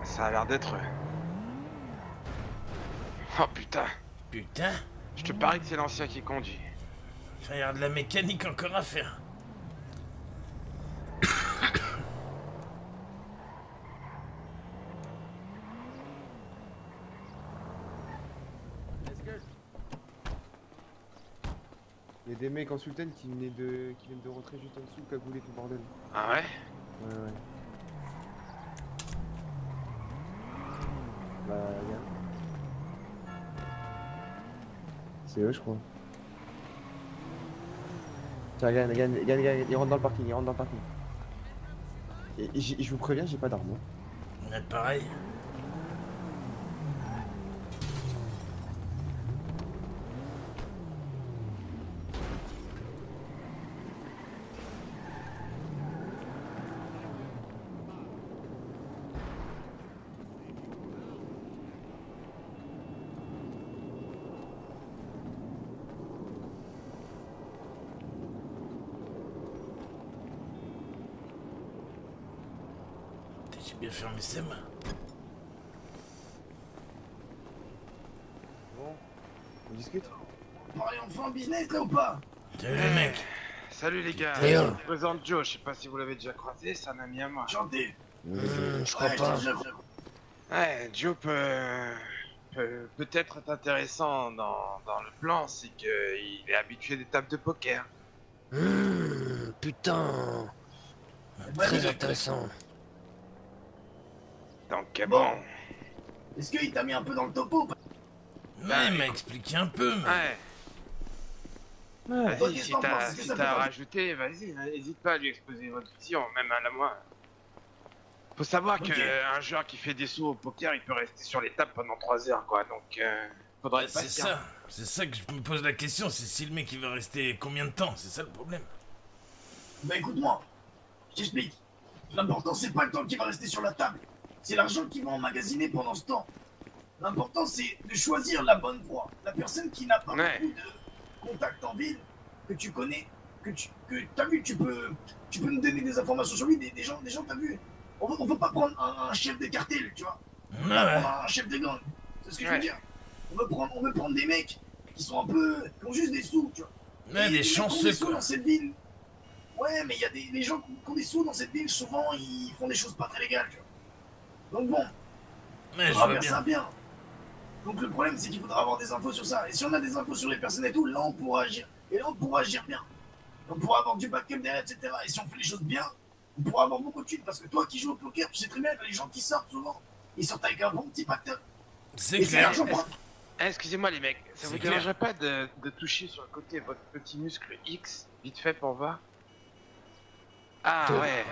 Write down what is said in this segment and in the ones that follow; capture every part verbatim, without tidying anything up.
Ça a l'air d'être eux. Oh putain. Putain. Je te parie que c'est l'ancien qui conduit. Il y a de la mécanique encore à faire. Il y a des mecs en Sultan qui venaient de qui viennent de rentrer juste en dessous, cagoulés tout le bordel. Ah ouais? Ouais ouais. Bah regarde. C'est eux je crois. Tiens regarde, regarde, regarde, regarde, ils rentrent dans le parking, ils rentrent dans le parking. Et, et je vous préviens, j'ai pas d'arme. Hein. Ouais, pareil. J'ai bien fermé ses mains. Bon, on discute? On parlait enfin en business là ou pas? Salut les mecs. Salut les gars, Et je oh. vous présente Joe, je sais pas si vous l'avez déjà croisé, c'est un ami à moi. Chanté. Mmh, je crois Ouais, pas. je- je- Ouais, Joe peut peut peut-être être intéressant dans, dans le plan, c'est qu'il est habitué des tables de poker. Mmh, putain. Très intéressant. Donc euh, bon, Bon. Est-ce qu'il t'a mis un peu dans le topo ou pas? Ouais, il m'a expliqué un peu, mais... ouais, Ok, vas-y, si je t'en pense, t'as parce que si ça t'as fait à pas- rajouter, vas-y, n'hésite pas à lui exposer votre vision, même à la moi. Faut savoir Ok. qu'un joueur qui fait des sous au poker, il peut rester sur les tables pendant trois heures, quoi, donc euh, faudrait être C'est patient. ça. C'est ça que je me pose la question, c'est si le mec il va rester combien de temps, c'est ça le problème. Bah écoute-moi, je t'explique. L'important c'est pas le temps qui va rester sur la table, c'est l'argent qui va emmagasiner pendant ce temps. L'important c'est de choisir la bonne proie, la personne qui n'a pas Ouais. beaucoup de contacts en ville, que tu connais, que tu que t'as vu, tu peux tu peux nous donner des informations sur lui, des, des gens, des gens t'as vu. On veut, on veut pas prendre un, un chef de cartel, tu vois. On Ouais, veut ouais. prendre un chef de gang, c'est ce que je Ouais. veux dire. On veut prendre, on veut prendre des mecs qui sont un peu, qui ont juste des sous, tu vois. Ouais, Et des les mecs qui ont chanceux, des sous quoi. dans cette ville. Ouais, mais il y a des les gens qui ont des sous dans cette ville, souvent ils font des choses pas très légales, tu vois. Donc bon, Ouais, on je va vois faire ça bien. bien. Donc le problème c'est qu'il faudra avoir des infos sur ça. Et si on a des infos sur les personnes et tout, là on pourra agir. Et là on pourra agir bien. On pourra avoir du backup derrière, et cetera. Et si on fait les choses bien, on pourra avoir beaucoup de thunes. Parce que toi qui joues au poker, tu sais très bien que les gens qui sortent souvent, ils sortent avec un bon petit pacteur. C'est Et c'est clair. l'argent pour... Ah, excusez-moi les mecs, ça C'est vous clair. dérangerait pas de, de toucher sur le côté votre petit muscle X, vite fait pour voir? Ah Toi. ouais,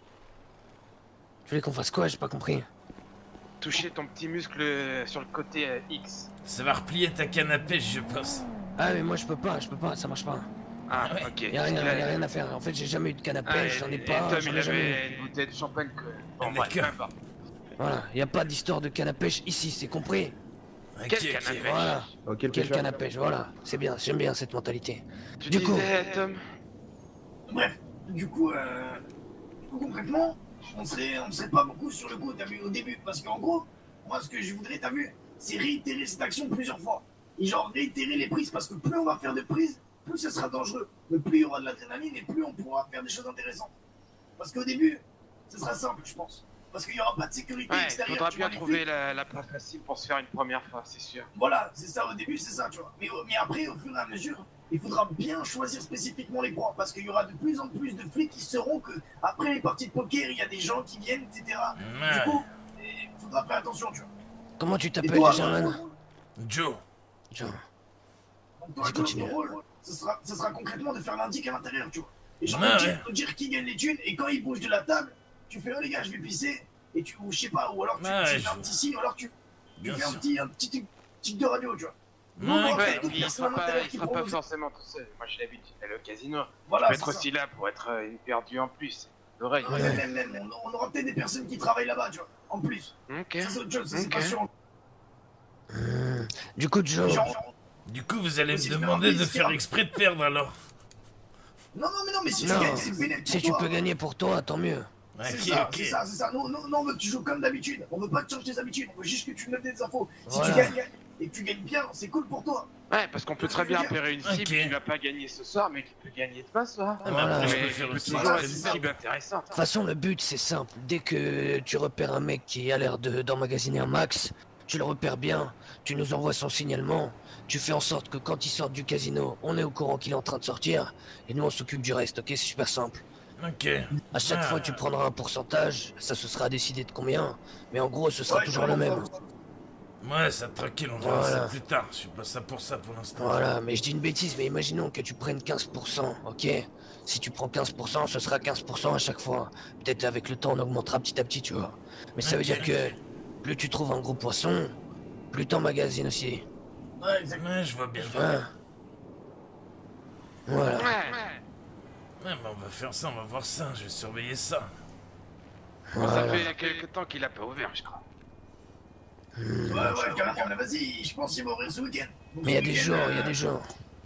Tu voulais qu'on fasse quoi? J'ai pas compris. toucher ton petit muscle euh, sur le côté euh, X. Ça va replier ta canne à pêche, je pense. Ah mais moi je peux pas, je peux pas, ça marche pas. Ah Ouais. ok. Y'a rien, Parce que y a là- rien à faire. En fait j'ai jamais eu de canne à Ah, pêche, et- j'en ai et pas, Tom j'en il ai jamais eu. avait une bouteille de champagne que... Bon Ah, bref, peu d'accord. importe. Voilà, y a pas d'histoire de canne à pêche ici, c'est compris. Ok, Quelle ok. canne à pêche? Voilà, Oh quel quelle pêcheur. canne à pêche, voilà. C'est bien, j'aime bien cette mentalité. Tu Du coup- disais Tom? Bref, du coup, euh, du coup concrètement, on serait, on serait pas beaucoup sur le coup, t'as vu, au début. Parce qu'en gros, moi ce que je voudrais, t'as vu, c'est réitérer cette action plusieurs fois. Et genre réitérer les prises, parce que plus on va faire de prises, plus ce sera dangereux. Mais plus il y aura de l'adrénaline et plus on pourra faire des choses intéressantes. Parce qu'au début, ce sera simple, je pense. Parce qu'il n'y aura pas de sécurité Ouais, extérieure. faudra tu bien vois, les trouver flics. la, la place facile pour se faire une première fois, c'est sûr. Voilà, c'est ça, au début, c'est ça, tu vois. Mais, mais après, au fur et à mesure, il faudra bien choisir spécifiquement les proies, parce qu'il y aura de plus en plus de flics qui sauront que après les parties de poker, il y a des gens qui viennent, et cetera. Ouais. Du coup, il faudra faire attention, tu vois. Comment tu Et t'appelles toi, déjà, euh, man? Joe. Joe. donc toi, Vas-y, Joe, continue. ton rôle, ce sera, ce sera concrètement de faire l'indic à l'intérieur, tu vois. Et genre, Ouais, de dire, ouais. de dire qui gagne les thunes, et quand il bouge de la table, tu fais, oh les gars, je vais pisser, et tu, ou je sais pas, ou alors tu, Ouais, tu ouais, fais un je- petit signe, ou alors tu, tu Bien fais un sûr. petit, un petit tic de radio, tu vois. Nous, on Ouais, aura ouais, peut-être d'autres il personnes sera à pas, l'intérieur il qui sera pourront pas nous- forcément tout seul. Moi j'ai l'habitude d'aller au casino. Voilà, je peux c'est être ça. aussi là pour être euh, une perdue en plus. L'oreille. Ouais, même, même, même, on, on aura peut-être des personnes qui travaillent là-bas, tu vois, en plus. Ok. Ça, c'est autre chose, ça, c'est Ok. pas sûr. Hmm. Du coup, Joe, Genre, Du coup, vous allez Si me je demander me de rappelle, faire c'est- exprès de perdre alors. non, non, mais non, mais si Non. tu gagnes, c'est bénéfique si pour tu toi. peux gagner pour toi, tant mieux. C'est Ok, ça, ok. c'est ça, c'est ça. Non, non, non, on veut que tu joues comme d'habitude. On veut pas que tu changes tes habitudes. On veut juste que tu nous donnes des infos. Si Voilà. tu gagnes et que tu gagnes bien, c'est cool pour toi. Ouais, parce qu'on peut très bien repérer une cible Ok. qui va pas gagner ce soir, mais qui peut gagner demain soir. Ah, mais Voilà. après, je Mais peux il faire peut aussi toujours une être une cible. cible intéressante. De toute façon, le but c'est simple. Dès que tu repères un mec qui a l'air de d'emmagasiner un max, tu le repères bien, tu nous envoies son signalement, tu fais en sorte que quand il sort du casino, on est au courant qu'il est en train de sortir, et nous on s'occupe du reste, ok? C'est super simple. Ok. À chaque Ah. fois, tu prendras un pourcentage, ça se sera décidé de combien, mais en gros, ce sera Ouais, toujours le même. Ouais, ça tranquille, on verra Voilà. ça plus tard. Je suis pas ça pour ça pour l'instant. Voilà, mais je dis une bêtise, mais imaginons que tu prennes quinze pour cent, ok? Si tu prends quinze pour cent, ce sera quinze pour cent à chaque fois. Peut-être avec le temps, on augmentera petit à petit, tu vois. Mais ça veut Ok. dire que plus tu trouves un gros poisson, plus t'emmagasines aussi. Ouais, exactement. Ouais, je vois bien. Hein? Voilà. Ouais. Ouais, bah on va faire ça, on va voir ça. Je vais surveiller ça. Bon, ça Voilà. fait il y a quelques temps qu'il a pas ouvert, je crois. Hmm. Ouais, ouais, carrément. Mais vas-y, je pense qu'il va ouvrir ce week-end. Donc, Mais il y a ce des week-end, jours, il y a euh, des jours.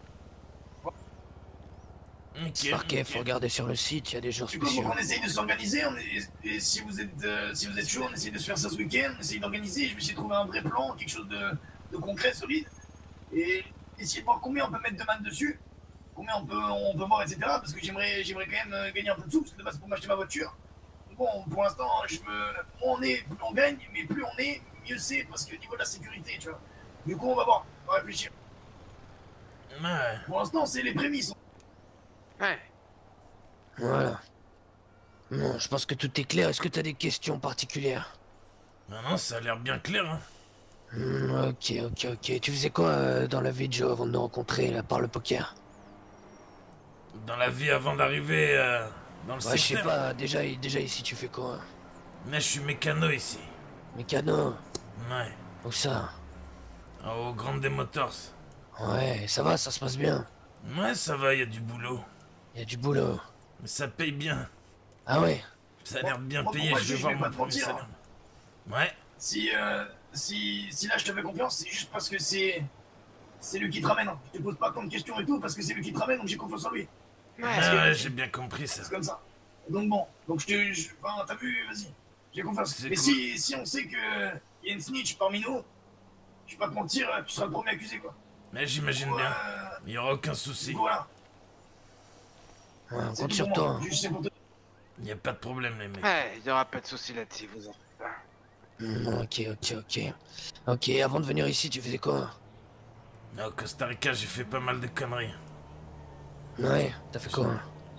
Ok. Marqué, ok. faut regarder sur le site, il y a des jours Du coup, spéciaux. on essaye de s'organiser, on est- et si vous êtes euh, si vous êtes chaud, on essaye de se faire ça ce week-end, on essaye d'organiser, je vais essayer de trouver un vrai plan, quelque chose de, de concret, solide, et essayer de voir combien on peut mettre de man dessus, combien on peut, on peut voir, et cetera. Parce que j'aimerais j'aimerais quand même euh, gagner un peu de sous, parce que de base, c'est pour m'acheter ma voiture. Bon, pour l'instant, je me, moins on est, plus on gagne, mais plus on est, mieux c'est, parce que au niveau de la sécurité, tu vois. Du coup, on va voir, on va réfléchir. Ouais. Pour l'instant, c'est les prémices. Ouais. Voilà. Non, je pense que tout est clair. Est-ce que t'as des questions particulières? Non, non, ça a l'air bien clair, hein. Hmm, ok, ok, ok. Tu faisais quoi euh, dans la vie de Joe avant de nous rencontrer, là, par le poker? Dans la vie avant d'arriver euh, dans le Ouais, je sais secteur. pas, déjà, déjà ici, tu fais quoi? Mais je suis mécano ici. Mécano? Ouais. Où ça? Au Grande Motors. Ouais, ça va, ça se passe bien. Ouais, ça va, y a du boulot. Y a du boulot. Mais ça paye bien. Ah ouais? Ça a l'air bien Moi, payé, moi, je je vais vais voir pas mon te premier mentir, salaire. Ouais. Si, euh, si, si là je te fais confiance, c'est juste parce que c'est. C'est lui qui te ramène. hein. Je te pose pas tant de questions et tout parce que c'est lui qui te ramène donc j'ai confiance en lui. Ouais. Ah ouais, j'ai bien compris ça. C'est comme ça. Donc bon, donc je te. je- Enfin, t'as vu, vas-y. J'ai confiance. C'est Mais cool. si, si on sait que y a une snitch parmi nous, je vais pas te mentir, tu seras le premier accusé quoi. Mais j'imagine Donc, bien. euh, Il y aura aucun souci. donc voilà. Ouais, on C'est compte tout sur pour toi. moi. Juste c'est pour te. Il y a pas de problème, les mecs. Ouais, il y aura pas de soucis là-dessus, vous en faites pas. Hmm, ok, ok, ok. Ok, avant de venir ici, tu faisais quoi? Au Costa Rica, j'ai fait pas mal de conneries. Ouais, t'as fait quoi?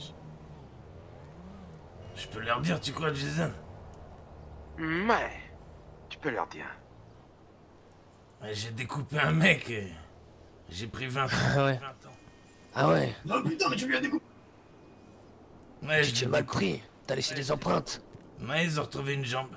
Je peux leur dire, tu crois, Jason? Mm, Ouais. Tu peux leur dire. Ouais, j'ai découpé un mec et j'ai pris vingt ans. Ah ouais. vingt ans. Ah ouais, Non putain, mais tu lui as découpé. Ouais, tu je t'es l'ai mal découpé. pris. T'as laissé des empreintes. Ouais, ils ont retrouvé une jambe.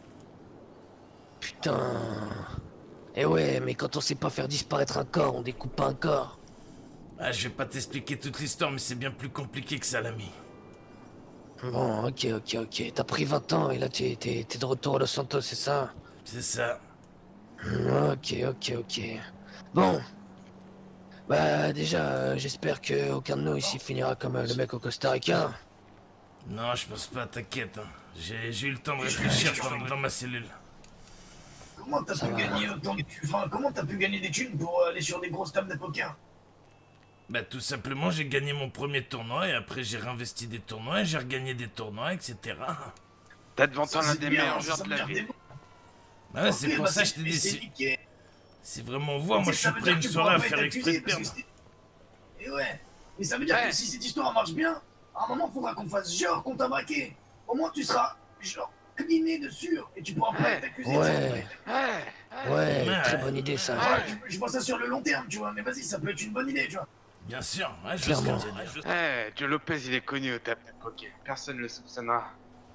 Putain. Eh ouais, mais quand on sait pas faire disparaître un corps, on découpe pas un corps. Ah, je vais pas t'expliquer toute l'histoire, mais c'est bien plus compliqué que ça, l'ami. Bon, ok, ok, ok. T'as pris vingt ans et là t'es t'es- t'es de retour à Los Santos, c'est ça? C'est ça. Hmm, ok, ok, ok. Bon. Bah déjà, euh, j'espère que aucun de nous ici finira comme euh, le mec au Costa Rica. Non, je pense pas, t'inquiète. hein. J'ai j'ai eu le temps de réfléchir pendant dans ma cellule. Comment t'as Ça pu va. gagner autant de thunes Enfin, comment t'as pu gagner des thunes pour aller sur des grosses tables de poker? Bah tout simplement, j'ai gagné mon premier tournoi et après j'ai réinvesti des tournois et j'ai regagné des tournois, et cetera. T'as devant toi Ça, l'un c'est des bien, meilleurs ça, joueurs ça de veut la dire ville. des- Bah ouais, Ok, c'est pour bah, ça que je t'ai mais dit. c'est C'est niqué. c'est vraiment voir, moi C'est je que ça suis veut prêt dire une que tu soirée à pourras pas faire être exprès de accusé, parce que perdre. c'était- Et ouais. Mais ça veut dire Ouais. que si cette histoire marche bien, à un moment, faudra qu'on fasse genre qu'on t'a braqué. Au moins, tu seras genre cliné de sûr et tu pourras pas Ouais. être accusé. Ouais. de ça. Ouais. Ouais, Ouais. très bonne idée ça. Ouais, je, je vois ça sur le long terme, tu vois. Mais vas-y, ça peut être une bonne idée, tu vois. Bien sûr, ouais, je Clairement. sais ce que tu veux dire. Ouais, Joe Lopez, il est connu au table de poker. Personne ne le soupçonnera.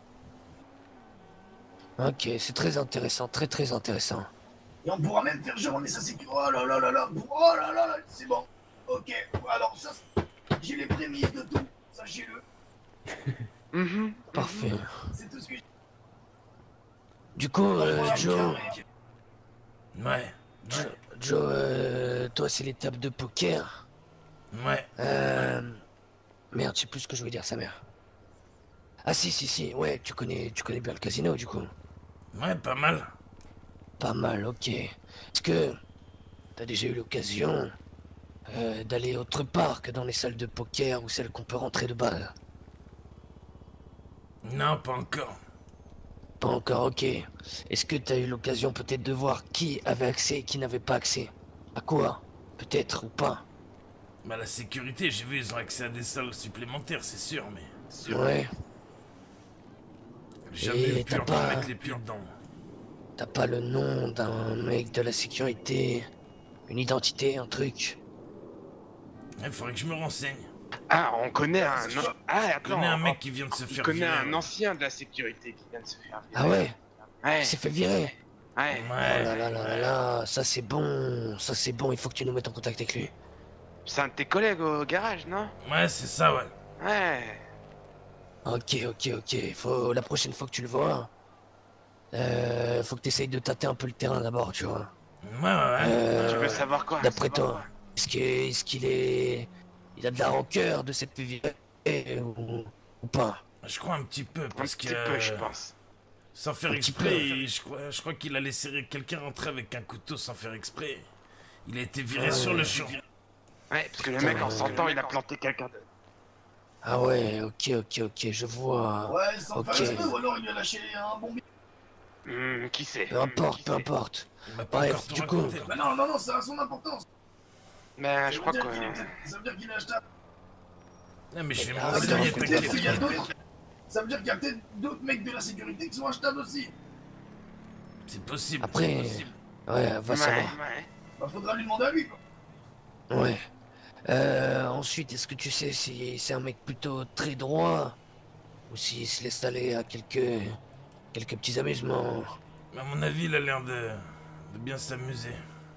Ok, c'est très intéressant, très très intéressant. Et on pourra même faire genre on est sa sécurité. Oh là là là là. Oh là là là. C'est bon. Ok. Alors ça, j'ai les prémices de tout. Sachez-le. Mhm. Parfait. C'est tout ce que j'ai. Du coup, euh, Voilà, Joe, carré. Ouais, Joe, Joe, euh, toi c'est les tables de poker. ouais. Euh... Merde, je sais plus ce que je voulais dire, sa mère. Ah si, si, si, ouais, tu connais, tu connais bien le casino, du coup. Ouais, pas mal. Pas mal, ok. Est-ce que t'as déjà eu l'occasion euh, d'aller autre part que dans les salles de poker ou celles qu'on peut rentrer de balle? Non, pas encore. Pas encore, ok. Est-ce que t'as eu l'occasion peut-être de voir qui avait accès et qui n'avait pas accès? À quoi? Peut-être ou pas? Bah, la sécurité, j'ai vu, ils ont accès à des salles supplémentaires, c'est sûr, mais. Sûr. Ouais. J'ai jamais Et eu pu t'as encore pas- mettre les pieds dedans. T'as pas le nom d'un mec de la sécurité? Une identité, un truc? Il faudrait que je me renseigne. Ah, on connaît un... an- Ah, Je attends, connais un on- mec qui vient de se il faire connaît virer, un ouais. ancien de la sécurité qui vient de se faire virer. Ah ouais? Ouais, Il s'est fait virer? ouais. Ouais, Oh là là là là là, ça c'est bon, ça c'est bon, il faut que tu nous mettes en contact avec lui. C'est un de tes collègues au garage, non? ouais, c'est ça, ouais. Ouais. Ok, ok, ok, faut la prochaine fois que tu le vois, euh, faut que tu essayes de tâter un peu le terrain d'abord, tu vois. Ouais, ouais, ouais. Euh, Tu veux savoir quoi? D'après Savoir toi, est-ce que- est-ce qu'il est... Il a de la rancœur de cette fait virer ou, ou pas? Je crois un petit peu, quoi? Un parce petit que... peu, je pense. Sans faire Un petit exprès, peu. il- je crois, je crois qu'il a laissé quelqu'un rentrer avec un couteau sans faire exprès. Il a été viré Ouais. sur le champ. Ouais, parce que le Putain, mec, en euh, s'entend, il a planté quelqu'un de... Ah ouais, ok, ok, ok, je vois. Ouais, sans Ok. faire exprès, ou alors il lui a lâché un bon billet. Hmm, qui sait? Peu importe, Qui peu sait importe. Il m'a pas Bref, encore tout du coup. raconté. Mais non, non, non, ça a son importance. Mais Ça je veut crois dire que... qu'il est peut-être- Ça veut dire qu'il a acheté un... Non, mais je vais me Ah, Ça veut dire renseigner, qu'il y a t'inquiète, peut-être- il y a t'inquiète. d'autres... Ça veut dire qu'il y a peut-être d'autres mecs de la sécurité qui sont achetables aussi. C'est possible. Après, c'est possible. ouais, va Ouais, savoir. ouais. Bah faudra lui demander à lui, quoi. Ouais. Euh, ensuite, est-ce que tu sais si c'est un mec plutôt très droit ou s'il se laisse aller à quelques quelques petits amusements? Mais à mon avis, il a l'air de, de bien s'amuser.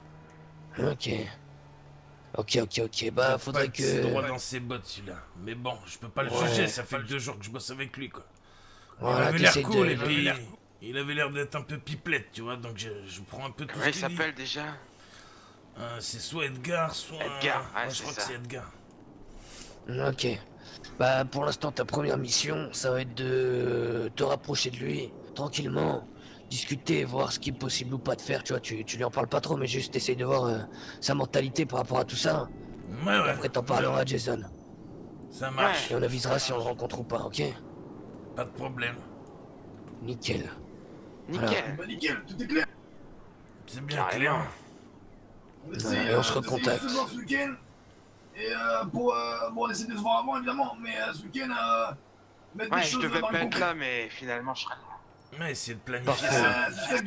Ok. Ok, ok, ok. Bah, Il a faudrait pas assez droit que. dans ses bottes, celui-là. Mais bon, je peux pas le Ouais. juger, ça fait que deux jours que je bosse avec lui, quoi. il Voilà, avait l'air t'essayes cool, de- et puis... Il avait l'air d'être un peu pipelette, tu vois, donc je, je prends un peu tout Comment ce il qu'il dit. s'appelle déjà? Euh, c'est soit Edgar, soit... Edgar, ouais, je c'est crois ça. que c'est Edgar. Ok. Bah, pour l'instant, ta première mission, ça va être de te rapprocher de lui, tranquillement, discuter, voir ce qui est possible ou pas de faire, tu vois. Tu, tu lui en parles pas trop, mais juste essaye de voir euh, sa mentalité par rapport à tout ça. Ouais, Et ouais, après, t'en parleras à Jason. ça marche, Et on avisera si on le rencontre ou pas, ok? pas de problème. Nickel. Nickel. Bah nickel, tout est clair. C'est bien Carrément. clair. On essaie, et on se euh, d'essayer recontacte. de se voir ce week-end. Et euh, pour... Euh, bon, on essaie de se voir avant, évidemment, mais euh, ce week-end, euh, mettre Ouais, des je choses devais dans pas le être concret. là, mais finalement, je serai là. Ouais, essayer de planifier Parfait. ça. Euh, c'est ça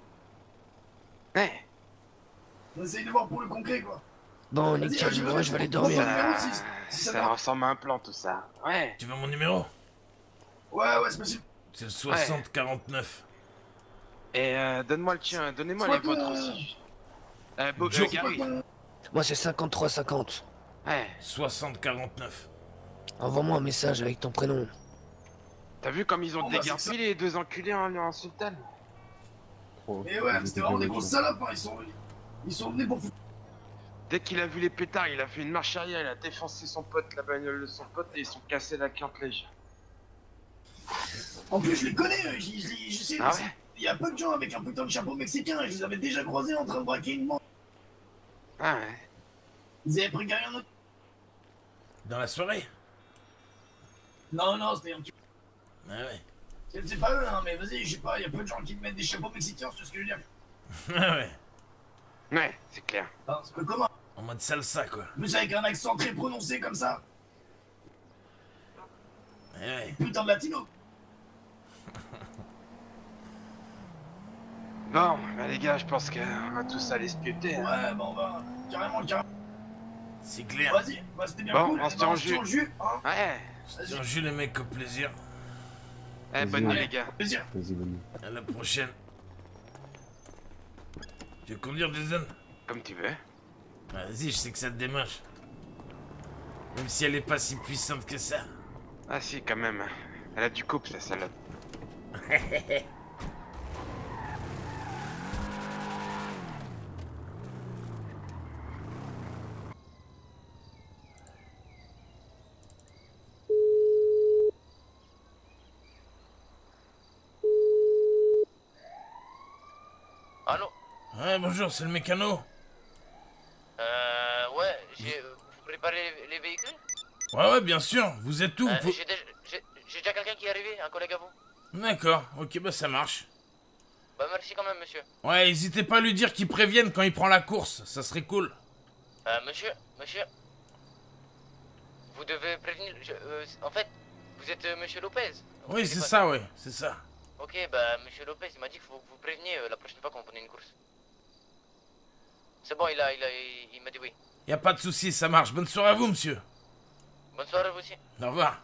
que- Ouais. on essaye de voir pour le concret, quoi. Bon, Vas-y, nickel, vas-y, moi vas-y, je vais aller prends ton dormir. numéro, Ça, si- si ça ça va. ressemble à un plan, tout ça. Ouais. Tu veux mon numéro? Ouais, ouais, c'est possible. C'est le soixante quarante-neuf. Et euh, donne-moi le tien, donnez-moi Soit les vôtres ton- aussi. Euh, Bo- Joe. euh, Gary. Moi c'est cinquante-trois cinquante. Ouais. soixante quarante-neuf. Envoie-moi un message avec ton prénom. T'as vu comme ils ont Oh, bah, c'est dégarpillé les deux enculés en, en sultan? Trop. Et ouais, c'était vraiment des grosses salopes, hein. Ils sont, ils sont venus pour foutre. Dès qu'il a vu les pétards, il a fait une marche arrière, il a défoncé son pote, la bagnole de son pote, et ils sont cassés la cantelège. En plus, je les connais, eux. Je, je, je sais, Ah ouais? il y a peu de gens avec un putain de chapeau mexicain. Je les avais déjà croisés en train de braquer une banque. Ah ouais. Ils avaient pris quelqu'un d'autre. Dans la soirée? Non, non, c'était un petit. Ah ouais. C'est c'est pas eux, hein, mais vas-y, je sais pas, il y a peu de gens qui te mettent des chapeaux mexicains, c'est ce que je veux dire. Ah ouais. Ouais, c'est clair. Enfin, c'est peu commun. En mode salsa, quoi. Plus avec un accent très prononcé comme ça. Ah ouais. Putain de latino. Bon, bah les gars, je pense qu'on va tous aller se piéter. hein. Ouais, bon, bah, carrément, carrément. C'est clair. Vas-y, bah, c'était bien Bon, cool. on se eh tient ben, au se tient jus. au jus, hein. Ouais. Tiens, Vas-y, Jules, les mecs, au plaisir. Eh, bonne nuit Vas-y. les gars. plaisir. Vas-y, bonne nuit. À la prochaine. Tu veux conduire, Jason? Comme tu veux. Vas-y, je sais que ça te démange. Même si elle est pas si puissante que ça. Ah si, quand même. Elle a du couple, la salope. Allô? Ouais, bonjour, c'est le mécano. Euh, ouais, j'ai... Vous préparez les, les véhicules? Ouais, ouais, bien sûr. Vous êtes où? euh, vous... J'ai déjà, j'ai- j'ai déjà quelqu'un qui est arrivé, un collègue à vous. D'accord, ok, bah ça marche. Bah merci quand même, monsieur. Ouais, n'hésitez pas à lui dire qu'il prévienne quand il prend la course, ça serait cool. Euh, monsieur, monsieur... Vous devez prévenir... je- euh, en fait, vous êtes euh, monsieur Lopez? au Oui, c'est téléphone. ça, ouais, c'est ça. Ok, bah monsieur Lopez, il m'a dit qu'il faut que vous préveniez euh, la prochaine fois qu'on prenait une course. C'est bon, il a, il a, il, il m'a dit oui. Y a pas de souci, ça marche. Bonne soirée à vous, monsieur. Bonne soirée à vous aussi. Au revoir.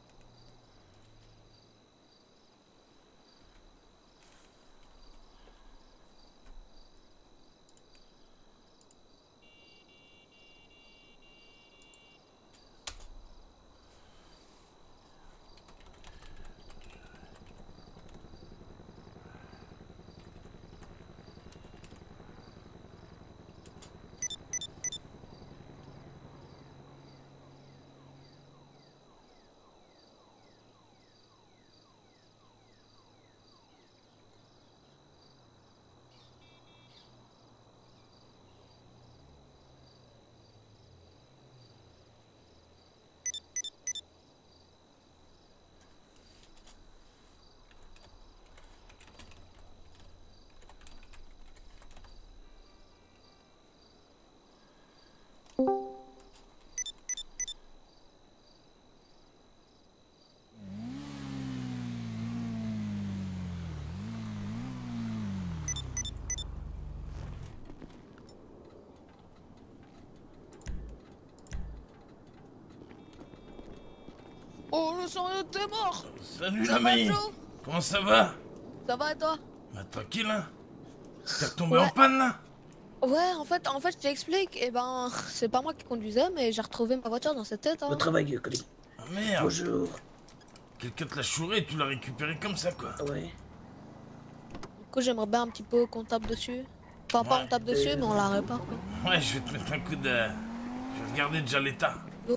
Oh, le sang t'es mort. Salut Ça va, l'ami. Joe? Comment ça va? Ça va et toi? Bah tranquille, hein. T'es retombé Ouais. en panne, là? Ouais, en fait, en fait, je t'explique. Et ben, c'est pas moi qui conduisais, mais j'ai retrouvé ma voiture dans cette tête. Hein. Au travail, collègue. Ah merde. Bonjour. Quelqu'un te l'a chouré et tu l'as récupéré comme ça, quoi. Ouais. Du coup, j'aimerais bien un petit peu qu'on tape dessus. Enfin, pas Ouais. on tape dessus, Euh, mais on la répare. Quoi. Ouais, je vais te mettre un coup de... Je vais regarder déjà l'état.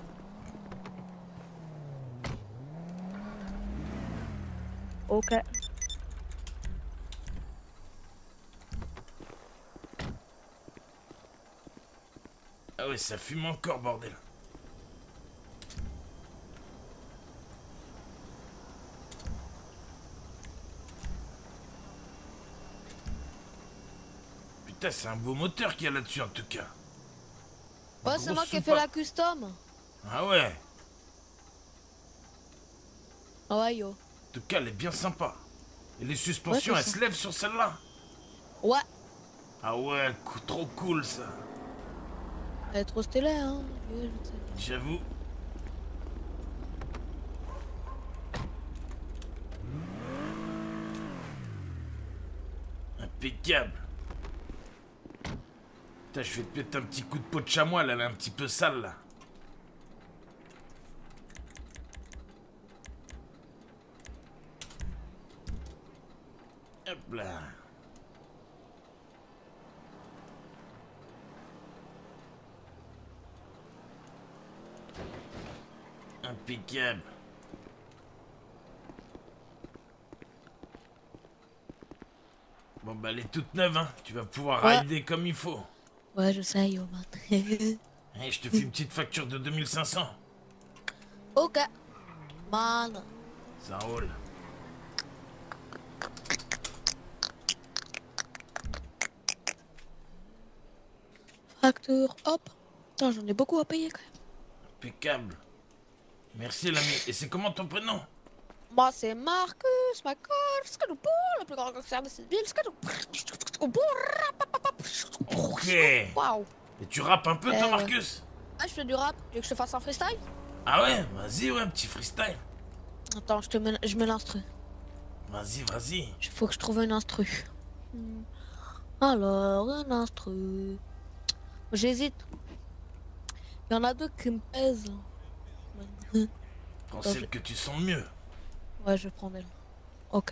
Ok. Ah ouais, ça fume encore, bordel. Putain, c'est un beau moteur qu'il y a là-dessus, en tout cas. Ouais, c'est Grosse moi qui ai fait soupape. la custom. Ah ouais. Ouais, yo. En tout cas, elle est bien sympa. Et les suspensions, Ouais, elles c'est se lèvent sur celle-là. Ouais. Ah ouais, cou- trop cool, ça. Elle est trop stylée, hein. Ouais, je sais. J'avoue. Impeccable. Putain, je vais te mettre un petit coup de peau de chamois, là, elle est un petit peu sale, là. Hop là. Impeccable. Bon bah elle est toute neuve, hein. Tu vas pouvoir Ouais. rider comme il faut. Ouais, je sais, yo, man. Et je te fais une petite facture de deux mille cinq cents. Ok. Man. Ça roule. Facture, hop. Putain, j'en ai beaucoup à payer quand même. Impeccable. Merci l'ami. Et c'est comment ton prénom? Moi, c'est Marcus, Michael, Skadoupour, le plus grand gangster de cette ville, Skadoupour. Ok. Waouh. Et tu rappes un peu Eh toi ouais. Marcus? Ah, je fais du rap. Tu veux que je te fasse un freestyle? Ah ouais? Vas-y ouais, un petit freestyle. Attends, je te mets, je mets l'instru. Vas-y, vas-y. Il faut que je trouve une instru. Hmm. Alors, une instru. J'hésite. Il y en a deux qui me pèsent. Prends Attends, celle je- que tu sens le mieux. Ouais, je prends elle. Ok.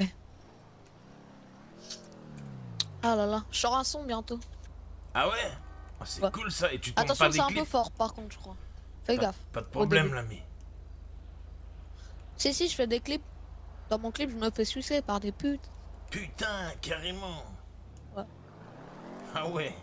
Ah là là, je sors un son bientôt. Ah ouais? Ah, c'est Ouais. cool ça. Et tu tombes Attention, pas des c'est un peu clips? fort par contre, je crois. Fais Pas, gaffe. pas de problème début. l'ami. Si, si, je fais des clips. Dans mon clip, je me fais sucer par des putes. Putain, carrément. Ah ouais.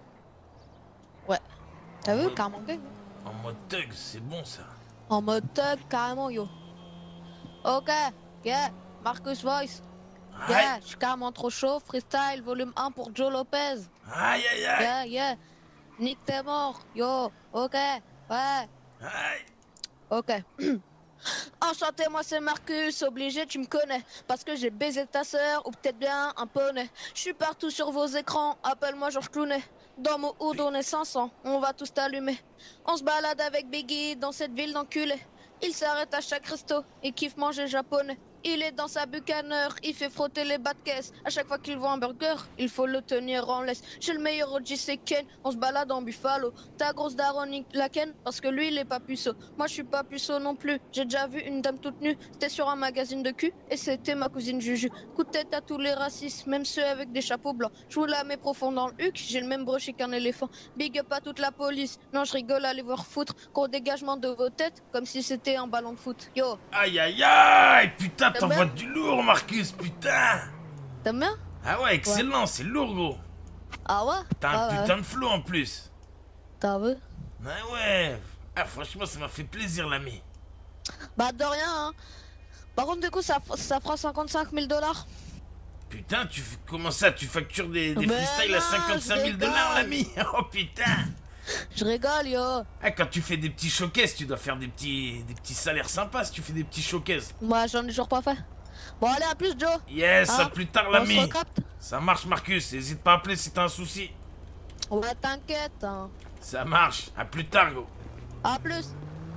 T'as vu, Ouais. carrément gang. En mode thug, c'est bon ça. En mode thug, carrément, yo. Ok, yeah, Marcus Voice. Aïe, Yeah, je suis carrément trop chaud. Freestyle, volume un pour Joe Lopez. aïe, aïe, aïe, Yeah, yeah. Nick, t'es mort. Yo, ok, ouais, aïe. ok. Enchanté, moi c'est Marcus, obligé tu me connais. Parce que j'ai baisé ta sœur ou peut-être bien un poney. Je suis partout sur vos écrans, appelle-moi Georges Clooney. Dans mon hood on est cinq cents, on va tous t'allumer. On se balade avec Biggie dans cette ville d'enculés. Il s'arrête à chaque resto et kiffe manger japonais. Il est dans sa bucaneur, il fait frotter les bas de caisse. À chaque fois qu'il voit un burger, il faut le tenir en laisse. J'ai le meilleur O G, c'est Ken, on se balade en Buffalo. Ta grosse daronne la Ken, parce que lui il est pas puceau. Moi je suis pas puceau non plus. J'ai déjà vu une dame toute nue, c'était sur un magazine de cul, et c'était ma cousine Juju. Coup de tête à tous les racistes, même ceux avec des chapeaux blancs. Je vous la mets profond dans le huc, j'ai le même brushé qu'un éléphant. Big up à toute la police, non je rigole, allez voir foutre. Gros dégagement de vos têtes, comme si c'était un ballon de foot. Yo, Aïe, aïe, aïe. Putain, T'aimes t'envoies bien du lourd, Marcus, putain. t'aimes bien? Ah ouais, excellent, c'est lourd, gros. Ah ouais? T'as un Ah ouais, putain de flow en plus. t'as vu? Ah ouais. Ah, franchement, ça m'a fait plaisir, l'ami. Bah de rien hein. Par contre du coup ça, f- ça fera cinquante-cinq mille dollars. Putain, tu f- comment ça, tu factures des, des Mais freestyles à non, cinquante-cinq mille je dollars, rigole. l'ami? Oh putain. Je rigole yo. Ah, quand tu fais des petits showcases, tu dois faire des petits, des petits salaires sympas si tu fais des petits showcases. Moi j'en ai toujours pas fait. Bon allez à plus Joe. Yes, à Hein, plus tard, on se l'ami. recapte. Ça marche, Marcus. N'hésite pas à appeler si t'as un souci. Ouais t'inquiète hein. Ça marche. À plus tard, go. À plus.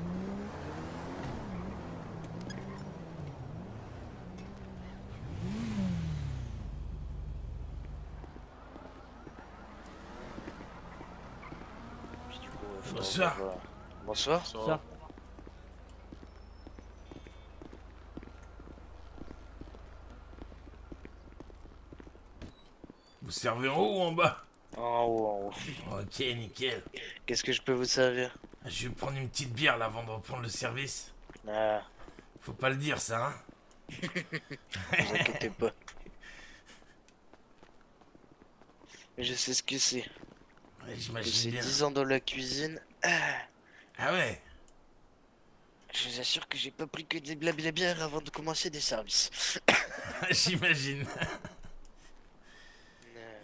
Bonsoir. Bonsoir. Ça. Vous servez en haut ou en bas? En haut, en haut. Ok, nickel. Qu'est-ce que je peux vous servir? Je vais prendre une petite bière là avant de reprendre le service. Ah, Faut pas le dire, ça, hein? vous inquiétez pas. Je sais ce que c'est. Ouais, Que j'imagine c'est bien. dix ans dans la cuisine. Ah, Ah ouais? je vous assure que j'ai pas pris que des blabla bières avant de commencer des services. J'imagine. Euh,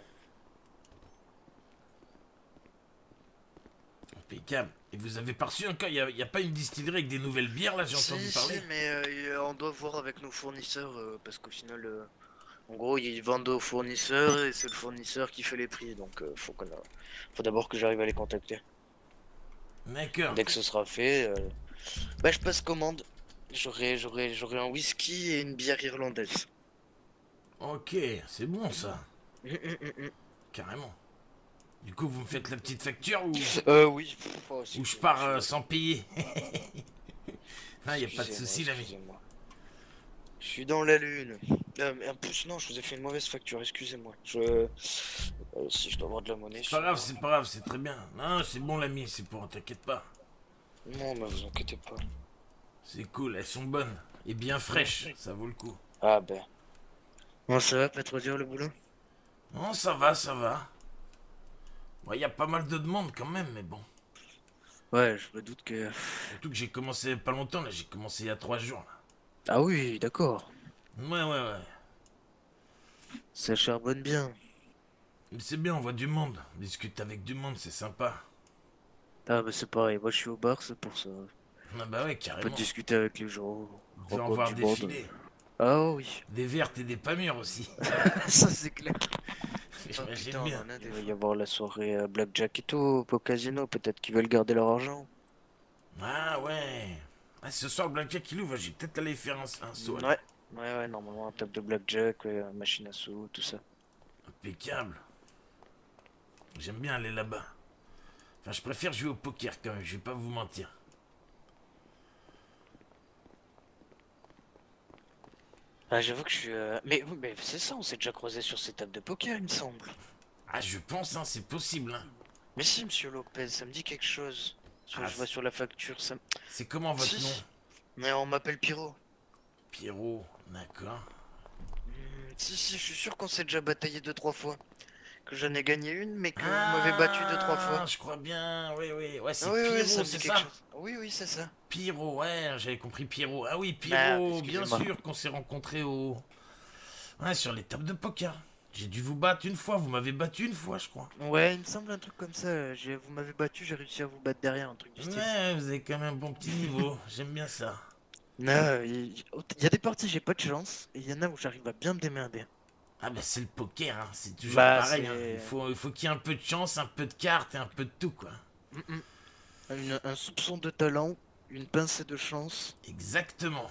Impeccable. Et vous avez pas reçu encore? Il y a, y a pas une distillerie avec des nouvelles bières là? J'ai entendu Si, parler. si, mais euh, on doit voir avec nos fournisseurs euh, parce qu'au final, euh, en gros, ils vendent aux fournisseurs et c'est le fournisseur qui fait les prix. Donc, euh, faut qu'on a- faut d'abord que j'arrive à les contacter. D'accord. Dès que ce sera fait, euh, bah, je passe commande. J'aurai, j'aurai, j'aurai un whisky et une bière irlandaise. Ok, c'est bon ça. Hum, hum, hum, hum. Carrément. Du coup, vous me faites la petite facture ou, Euh, oui. Oh, ou je pars euh, sans payer? Non, y a pas de Excusez-moi, souci, l'ami. excusez-moi. Je suis dans la lune. Euh, mais en plus, non, je vous ai fait une mauvaise facture, excusez-moi. Je... euh, si je dois avoir de la monnaie... C'est pas grave, c'est pas grave, c'est très bien. Non, c'est bon, l'ami, c'est pour. T'inquiète pas. Non, mais vous inquiétez pas. C'est cool, elles sont bonnes. Et bien fraîches, ça vaut le coup. Ah ben... Bon, ça va pas trop dur le boulot? Non, ça va, ça va. Ouais, y a pas mal de demandes quand même, mais bon. Ouais, je me doute que... Surtout que j'ai commencé pas longtemps, là, j'ai commencé il y a trois jours, là. Ah oui, d'accord. Ouais, ouais, ouais. Ça charbonne bien. Mais c'est bien, on voit du monde. On discute avec du monde, c'est sympa. Ah bah c'est pareil, moi je suis au bar, c'est pour ça. Ah bah ouais, On peut carrément. discuter avec les gens. On peut en rencontre voir du monde. défiler. Ah oui. Des vertes et des pas mûres aussi. Ça c'est clair. J'imagine Putain, bien. on en a des- Il va y avoir la soirée euh, Blackjack et tout au casino, peut-être qu'ils veulent garder leur argent. Ah ouais. Ah, ce soir, Blackjack il ouvre, j'ai peut-être aller faire un, un saut. là. Ouais, ouais, ouais, normalement, un table de Blackjack, ouais, machine à sous, tout ça. Impeccable. J'aime bien aller là-bas. Enfin, je préfère jouer au poker quand même, je vais pas vous mentir. Ah, j'avoue que je suis. euh, Mais oui, mais c'est ça, on s'est déjà croisé sur ces tables de poker, il me semble. Ah, je pense, hein, c'est possible. Hein. Mais si, monsieur Lopez, ça me dit quelque chose. Sur- Ah, je vois sur la facture, ça. me- C'est comment votre Si. nom? Mais on m'appelle Pyro. Pierrot, d'accord. Hmm, si, si, je suis sûr qu'on s'est déjà bataillé deux, trois fois. Que j'en ai gagné une, mais que vous m'avez battu deux, trois fois. Ah, je crois bien, oui, oui. Ouais, c'est Ah oui, oui, Pierrot, ça me c'est dit ça? quelque chose. Oui, oui, c'est ça. Pierrot, ouais, j'avais compris Pierrot. Ah oui, Ah, Pierrot, bien excusez-moi. sûr qu'on s'est rencontrés au... Ouais, sur les tables de poker. J'ai dû vous battre une fois, vous m'avez battu une fois, je crois. Ouais, il me semble un truc comme ça. j'ai- Vous m'avez battu, j'ai réussi à vous battre derrière, un truc du style. Ouais, vous avez quand même un bon petit niveau, j'aime bien ça. Non, il il y a des parties, j'ai pas de chance, et il y en a où j'arrive à bien me démerder. Ah bah c'est le poker, hein. C'est toujours Bah, pareil. Hein. c'est- Il faut, il faut qu'il y ait un peu de chance, un peu de cartes et un peu de tout, quoi. Mm, mm. Une- un soupçon de talent, une pincée de chance. Exactement.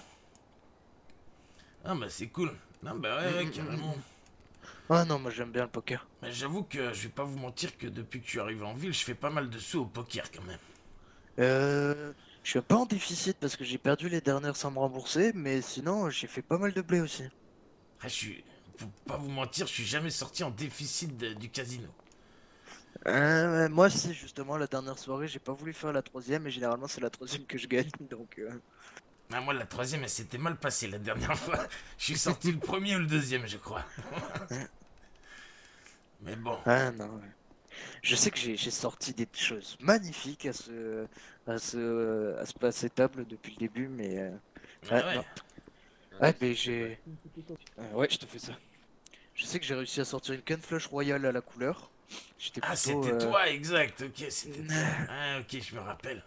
Ah bah c'est cool. Non bah ouais, ouais, Mm, mm, carrément. Ah non, moi j'aime bien le poker. Mais j'avoue que je vais pas vous mentir que depuis que je suis arrivé en ville, je fais pas mal de sous au poker quand même. Euh, je suis pas en déficit parce que j'ai perdu les dernières sans me rembourser, mais sinon j'ai fait pas mal de blé aussi. Ah, je suis... Pour pas vous mentir, je suis jamais sorti en déficit de- du casino. Euh, moi si, justement, la dernière soirée, j'ai pas voulu faire la troisième, et généralement c'est la troisième que je gagne, donc... euh, Ah, moi la troisième, elle s'était mal passée la dernière fois. Je suis sorti le premier ou le deuxième, je crois. Mais bon. Ah non, ouais. Je sais que j'ai j'ai sorti des choses magnifiques à ce, à ce, à ce passé table depuis le début, mais... euh, Ah ouais, ouais. non. Ah, mais j'ai... Euh, ouais, je te fais ça. Je sais que j'ai réussi à sortir une canne flush royale à la couleur. J'étais Ah, plutôt, c'était euh, toi, exact. Ok, c'était toi. Ah, ok, je me rappelle.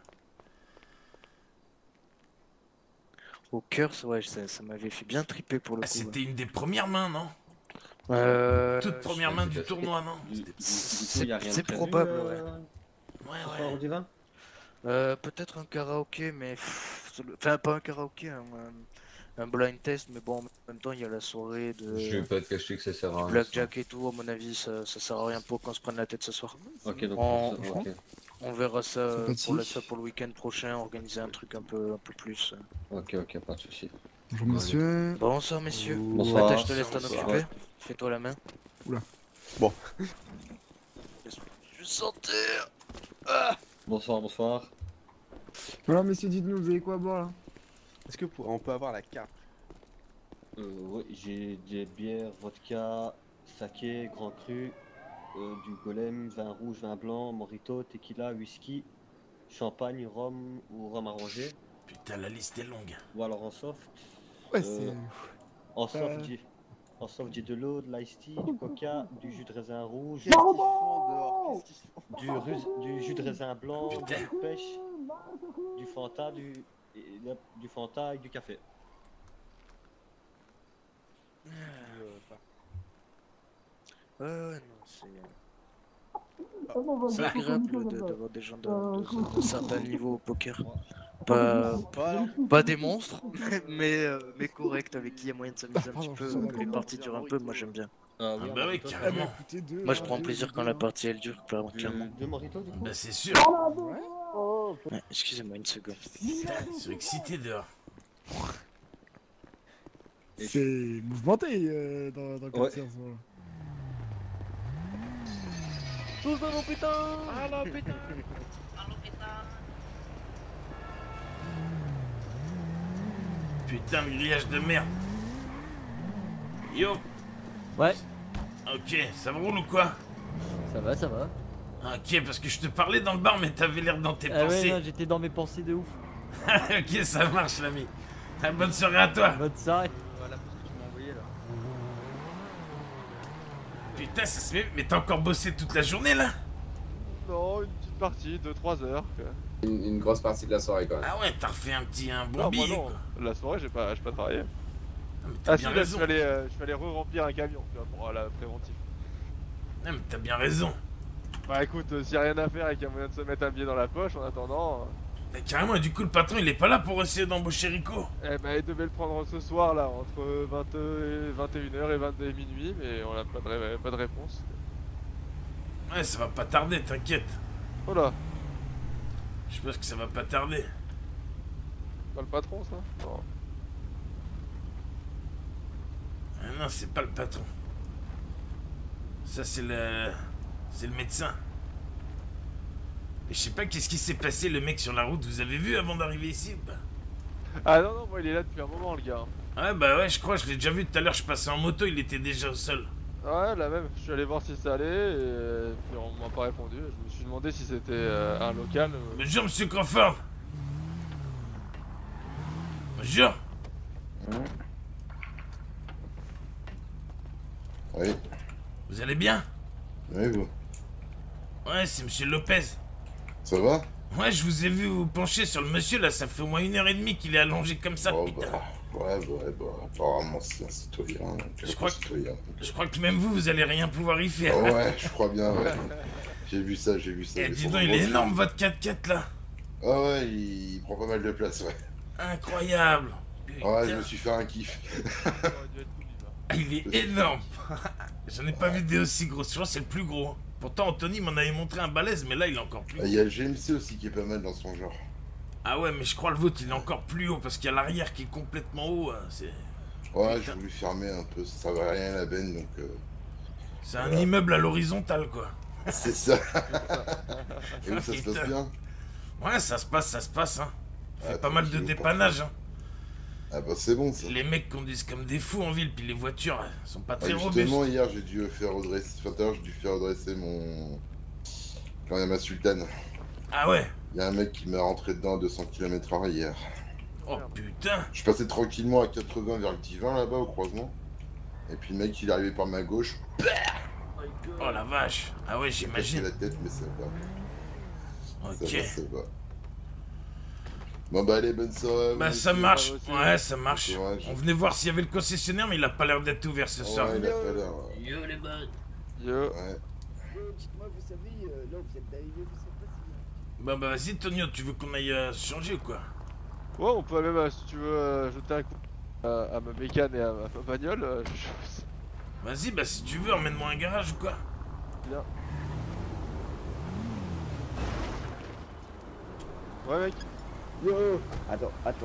Au cœur, ça- ouais, ça, ça m'avait fait bien triper pour le Ah, coup. c'était une des premières mains, non? ouais. Euh, Toute première main du tournoi, non? Du, du, du coup, C'est- y a rien de c'est prévu, probable, euh, Ouais, ce ouais. soir au divin. Euh, peut-être un karaoké, mais... pff, c'est le- Enfin, pas un karaoké, un, un blind test, mais bon, en même temps, il y a la soirée de... Je vais pas te cacher que ça sert à du rien. blackjack et tout, à mon avis, ça, ça sert à rien pour qu'on se prenne la tête ce soir. Ok, donc En- pour ça, ok. On verra ça Sympathique. pour, la, ça pour le week-end prochain, organiser un truc un peu, un peu plus. euh. Ok, ok, pas de soucis. Bonjour monsieur. Bonsoir messieurs. Bonsoir. Attends, je te laisse t'en Bonsoir. occuper. Fais-toi la main. Oula. Bon. Laisse-moi juste sortir. Ah. Bonsoir, bonsoir. Voilà messieurs, dites-nous, vous avez quoi à boire là? Est-ce que pour- on peut avoir la carte? Euh, ouais, j'ai des bières, vodka, saké, grand cru, euh, du golem, vin rouge, vin blanc, morito, tequila, whisky, champagne, rhum ou rhum arrangé. Putain, la liste est longue. Ou alors en soft. Ouais, Euh, c'est... En soft, Euh. j'ai en soft, j'ai de l'eau, de l'ice tea, du coca, du jus de raisin rouge, Qu'est-ce qu'ils font dehors? Qu'est-ce qu'ils font? du, rus- du jus de raisin blanc, Putain. du pêche, du fanta, du, et- et- du fanta et du café. Ouais, ouais, non, c'est. C'est agréable de- d'avoir des gens de, de- de certains niveaux au poker. Pas, Voilà. pas des monstres, mais, euh, mais corrects, avec qui il y a moyen de s'amuser un Pardon, petit peu, je que savais les pas. parties durent un peu, moi j'aime bien. Ah, Ah oui, bah un oui, morito. Ah bah carrément. écoutez, deux. Moi je hein, prends deux, plaisir deux, quand deux, la hein. partie elle dure, clairement. clairement. Deux moritos du coup. Bah c'est sûr. Ouais, excusez-moi une seconde. Putain, ils sont excités dehors. C'est mouvementé euh, dans, dans le Ouais. quartier en ce moment. Putain, le grillage de merde. Yo. Ouais, Ok, ça roule ou quoi? ça va, ça va. Ok, parce que je te parlais dans le bar, mais t'avais l'air dans tes Ah ouais, pensées. non, j'étais dans mes pensées de ouf. Ok, ça marche, l'ami. Ah, bonne soirée à toi. Bonne soirée. Voilà pour ce que tu m'as envoyé là. Putain, ça se met. Mais t'as encore bossé toute la journée là? Non, une petite partie de trois heures. quoi. Une, une grosse partie de la soirée quand même. Ah ouais, t'as refait un petit un bon Non, moi billet non. quoi. La soirée, j'ai pas, j'ai pas travaillé. Non, mais t'as Ah si, bien là, je raison. suis allé, euh, je suis allé re-remplir un camion, tu vois, pour euh, la préventive. Non, mais t'as bien raison. Bah écoute, euh, s'il y a rien à faire et qu'il y a moyen de se mettre un billet dans la poche, en attendant... Mais carrément, et du coup, le patron il est pas là pour essayer d'embaucher Rico. Euh, eh ben, il devait le prendre ce soir, là, entre vingt et vingt et une heures et vingt-deux et minuit, mais on a pas de, ré- pas de réponse. Ouais, ça va pas tarder, t'inquiète. Voilà, Je pense que ça va pas tarder. pas le patron, ça Non. Ah non, c'est pas le patron. Ça, c'est le. C'est le médecin. Mais je sais pas qu'est-ce qui s'est passé, le mec sur la route, vous avez vu avant d'arriver ici ou pas? Ah non, non, moi il est là depuis un moment, le gars. Ouais, bah ouais, je crois, je l'ai déjà vu tout à l'heure, je passais en moto, il était déjà au sol. Ouais, la même. Je suis allé voir si ça allait et puis on m'a pas répondu. Je me suis demandé si c'était euh, un local. ou- Bonjour, monsieur Crawford. Bonjour. Oui. Vous allez bien? Oui, vous. Ouais, c'est monsieur Lopez. Ça va? Ouais, je vous ai vu vous pencher sur le monsieur là, ça fait au moins une heure et demie qu'il est allongé comme ça, Oh, putain. bah, ouais, bah, ouais, bah, apparemment c'est un citoyen. Je crois, que, citoyen. je crois que même vous, vous allez rien pouvoir y faire. Oh, ouais, je crois bien, ouais. J'ai vu ça, j'ai vu ça. Eh, mais dis sans donc, il est embrasser. énorme votre quatre-quatre là. Ah ouais, il... il prend pas mal de place, ouais. Incroyable. Ouais, je me suis fait un kiff. Ah, il est énorme. J'en ai pas vu des aussi gros, je crois que c'est le plus gros. Pourtant, Anthony m'en avait montré un balèze, mais là, il est encore plus Ah, haut. il y a le G M C aussi qui est pas mal dans son genre. Ah ouais, mais je crois le vôtre, il est encore plus haut, parce qu'il y a l'arrière qui est complètement haut. hein, C'est Ouais, j'ai voulu fermer un peu, ça servait à rien à la benne, donc... Euh... c'est un voilà. immeuble à l'horizontale, quoi. C'est ça. Et où ça se Putain. passe bien? Ouais, ça se passe, ça se passe, hein. On fait Ah, pas mal de tranquille, dépannage, hein. Ah bah c'est bon, ça. Les mecs conduisent comme des fous en ville, puis les voitures elles sont pas Ah, très justement, robustes. hier, j'ai dû faire redresser... Enfin, tout à l'heure, j'ai dû faire redresser mon... Quand il y a ma sultane. Ah ouais? Il y a un mec qui m'a rentré dedans à deux cents kilomètres heure hier. Oh putain. Je passais tranquillement à quatre-vingts vers le divin là-bas au croisement. Et puis le mec il est arrivé par ma gauche. Oh la vache. Ah ouais, J'ai j'imagine. cassé la tête mais ça va. Ok. Ça va, ça va. Bon bah allez, bonne soirée. Bah monsieur. ça marche, ouais ça marche. Bon courage. On venait voir s'il y avait le concessionnaire mais il a pas l'air d'être ouvert ce Ouais, soir. il a pas l'air. ouais. Yo les bottes. Yo. Ouais. Dites-moi, vous savez, euh, là, vous êtes d'arriver, vous savez pas si... Bah bah vas-y Tonio, tu veux qu'on aille euh, se changer ou quoi? Ouais, on peut même, euh, si tu veux, euh, jeter un coup à, à ma bécane et à ma, ma bagnole. euh, je- Vas-y, bah si tu veux, emmène-moi un garage ou quoi? Bien. Ouais, mec. Yo, attends, attends.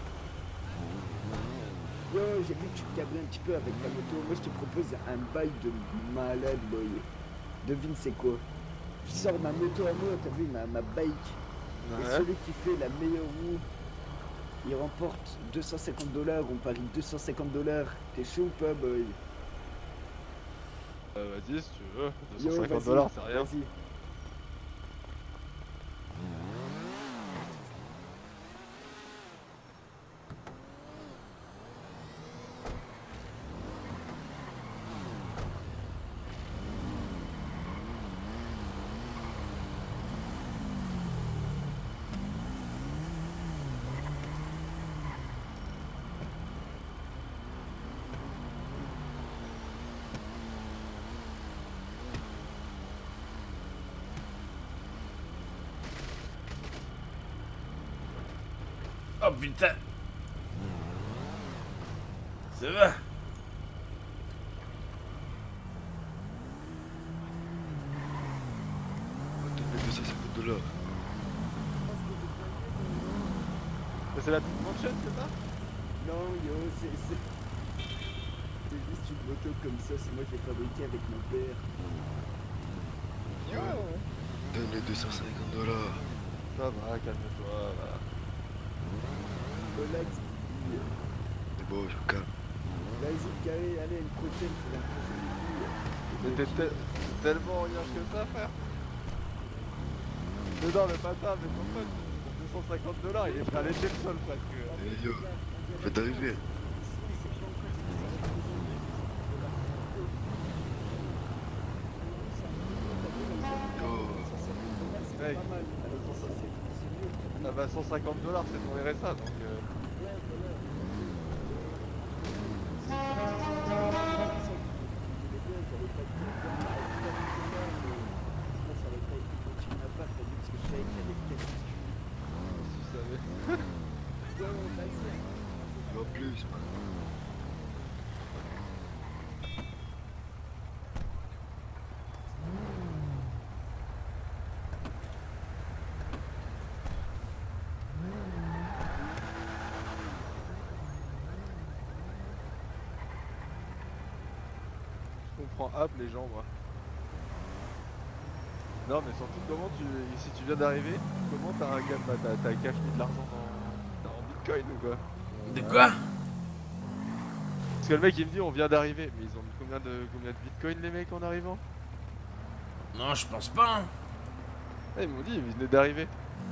Yo, j'ai vu que tu te cabrais un petit peu avec ta moto. Moi, je te propose un bail de malade, boy. Devine c'est quoi? Je sors ma moto à moi, t'as vu, ma, ma bike. Et Ouais. celui qui fait la meilleure roue, il remporte deux cent cinquante dollars. On parie deux cent cinquante dollars. T'es chaud ou pas, boy? Euh, vas-y, si tu veux. Yo, deux cent cinquante vas-y, dollars, c'est rien. vas-y. Oh putain. Ça va? deux cent cinquante dollars. C'est la petite manchette, c'est ça? Non, yo, c'est... C'est c'est juste une moto comme ça, c'est moi qui l'ai fabriquée avec mon père. Yo, donne les deux cent cinquante dollars. Ça va, calme-toi, va. Relax. C'est bon, je me calme. Vas-y, carré, allez, une prochaine pour la prochaine Mais t'es te- tellement rien que ça, frère. Mais non, le matin, mais ton pote, pour deux cent cinquante dollars, il est prêt à lécher le sol presque. Eh yo, faites arriver. Mec, ah bah cent cinquante dollars, c'est ton R S A, donc... Euh... En plus, man. Je comprends app les gens, moi. Non, mais surtout, comment tu... Si tu viens d'arriver, comment t'as un gars... Bah, t'as t'as cash mis de l'argent dans... dans bitcoin ou quoi? De quoi? Parce que le mec il me dit on vient d'arriver. Mais ils ont mis combien de combien de bitcoins les mecs en arrivant? Non, je pense pas. Hein. Ah, ils m'ont dit ils venaient d'arriver.